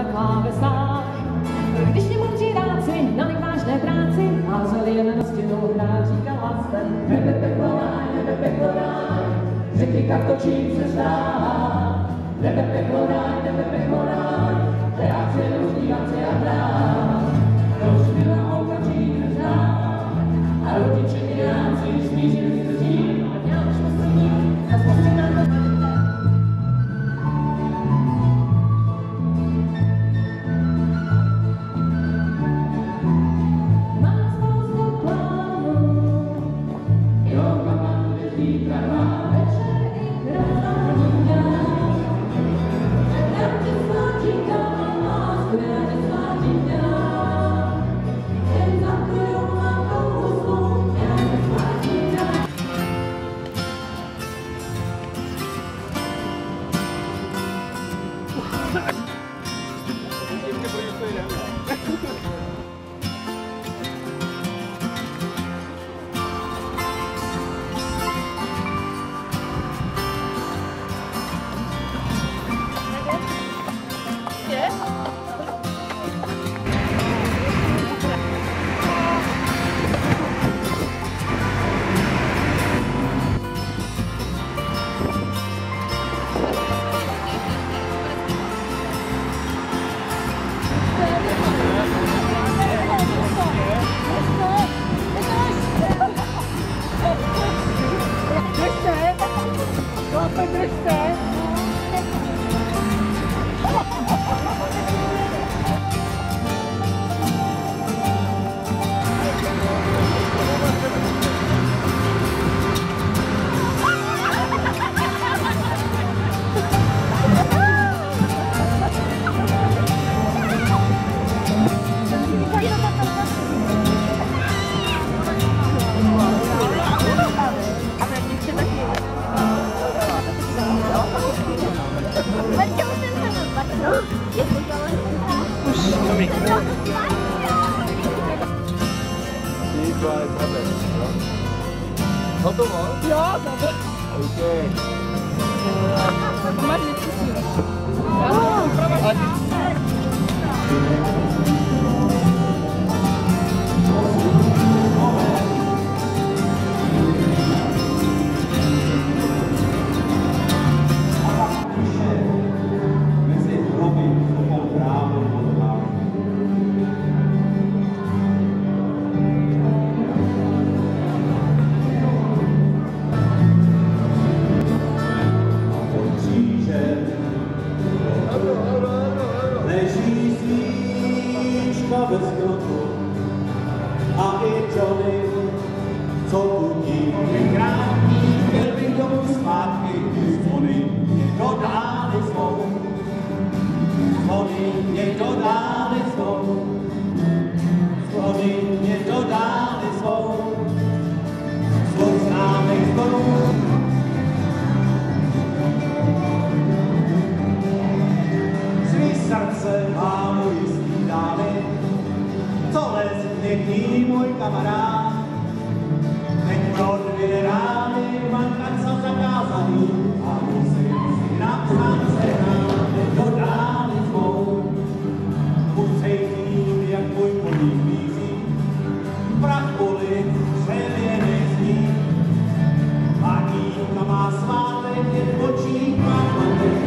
má veselá. Když mě mluvčí dáci, nalik vážné práci, házeli jen na stěnu hrát, říkala jsem, nebe peklo ráj, řeky kartočí se zdá. Nebe peklo ráj, teátře rozbívací a hrát. Rozbila obračí nezdá, a rodiče iráci smířili se s tím, a děláš poslední, a spustí nám to. Hotovo? Jo, dobře. OK. Máš vždycky. A i Johnny, co budí, krátký, chtěl bych domů zpátky, zvony mě dodáli svou. Zvony mě dodáli svou. Zvony mě dodáli svou. Svou známek zvonu. Svý srdce mám jistý dámy, co les někdy můj kamarád. Teď pro 2 rány mám něco zakázaný a musím si napsat sehnat, dodáli svou. Musej tím, jak můj polík vízí, prach polit, střelě nezní. Paníka má svátek, jen počít má matek.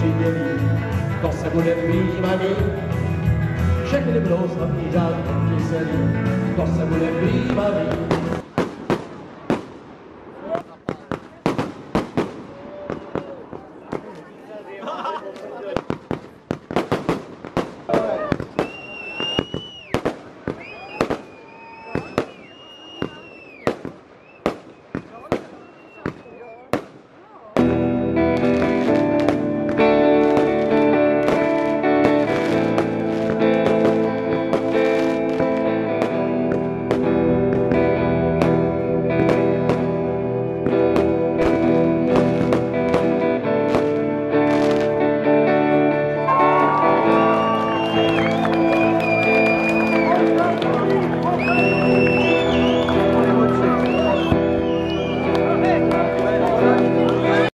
přidělí, to se bude bývaný. Všechny budou slavný řád kyselý, to se bude bývaný.